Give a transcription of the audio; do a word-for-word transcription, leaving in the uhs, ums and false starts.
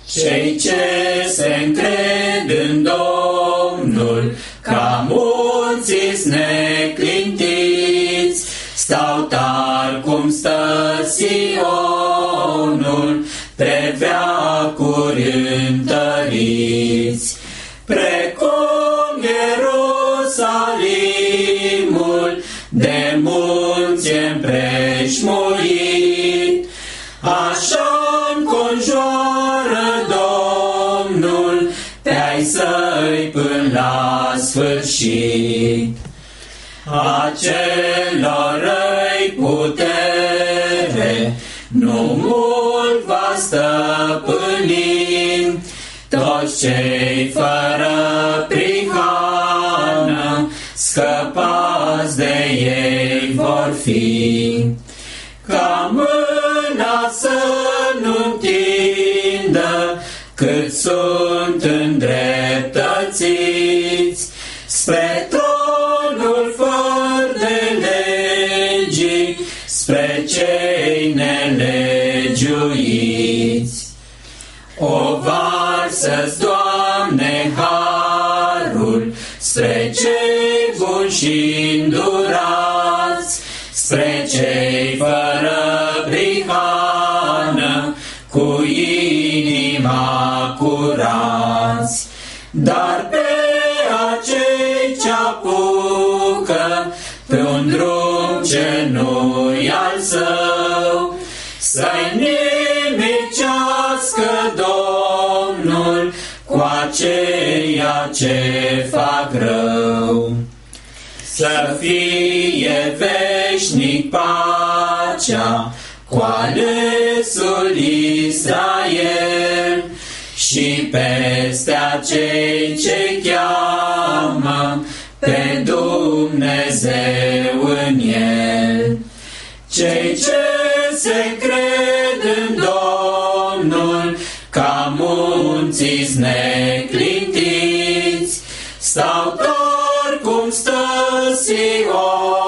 Cei ce se încred în Domnul, ca munții neclintiți, stau tari cum stă Sionul, pe veacuri întăriți. Precum Ierusalimul, de munți împrejmuit, așa înconjoară Domnul pe ai săi până la sfârșit. Acelor răi putere nu mult va stăpâni, toți cei fără prihană scăpați de ei vor fi. Ca mâna să nu întindă cât sunt îndreptățiți spre tronul fără de legii, spre cei nelegiuiți. O varsă-ți, Doamne, harul spre cei buni și îndurați, spre cei fără prihană, cu inima curați. Dar pe acei ce apucă pe un drum ce nu-i al său, să-i nimicească Domnul cu aceia ce fac rău. Să fie veșnic pacea cu alesul Israel și peste acei ce cheamă pe Dumnezeu în el. Cei ce se cred în Domnul, ca munții neclintiți, stau tari cum stă Sion.